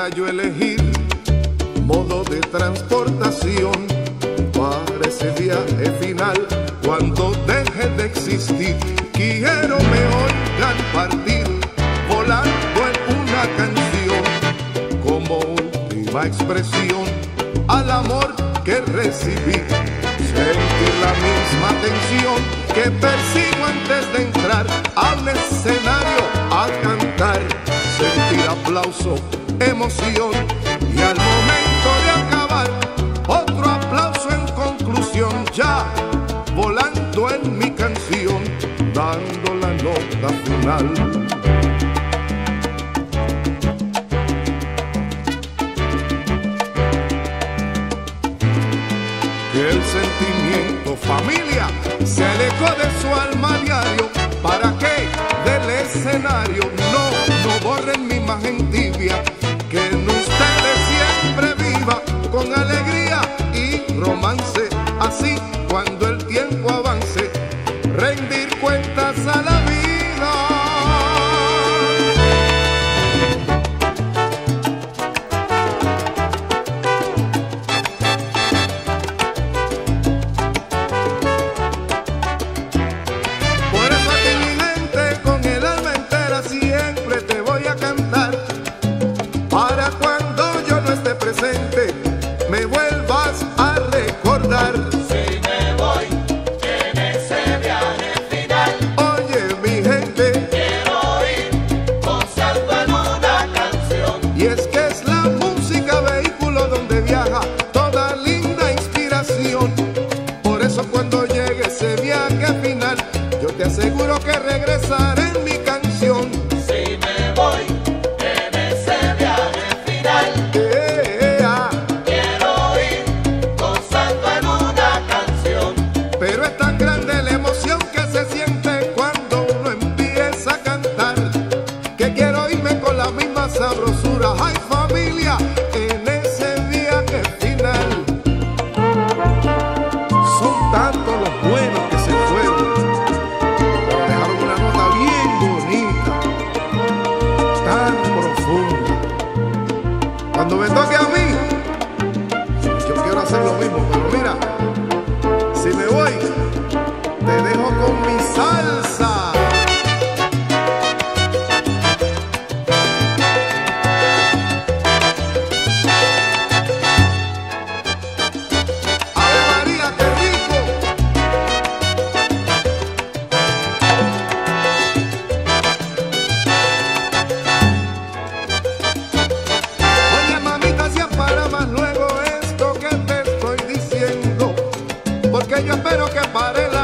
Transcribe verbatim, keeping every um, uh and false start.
yo elegir modo de transportación para ese viaje final. Cuando deje de existir, quiero me oigan partir volando en una canción como última expresión al amor que recibí. Sentir la misma tensión que persigo antes de entrar a un escenario a cantar. Sentir aplauso, emoción y al momento de acabar otro aplauso en conclusión. Ya volando en mi canción, dando la nota final. Que el sentimiento familia se alejó de su alma diario, para que del escenario no, no borren mi imagen tibia. Que en ustedes siempre viva con alegría y romance. Así cuando el tiempo avance, rendir cuentas a la vida. Para cuando yo no esté presente, me vuelvas a recordar. Si me voy en ese viaje final, Oye mi gente, quiero ir gozando en una canción. y es que es la música vehículo donde viaja toda linda inspiración. Por eso cuando llegue ese viaje final, yo te aseguro que regresaré en mi canción. Si me voy en ese viaje final, Eh, ah, quiero ir gozando en una canción. Pero es tan grande la emoción que se siente cuando uno empieza a cantar, que quiero irme con la misma sabrosura. ¡Ay, familia! En ese viaje final. Son tantos los buenos que se fueron, pero dejaron una nota bien bonita, tan profunda. Cuando me toque a mí, yo quiero hacer lo mismo, pero mira, si me voy, te dejo con mi salsa. ¡Ave María, qué rico! Oye, mamita, si para más luego esto que te estoy diciendo, porque yo espero que pare la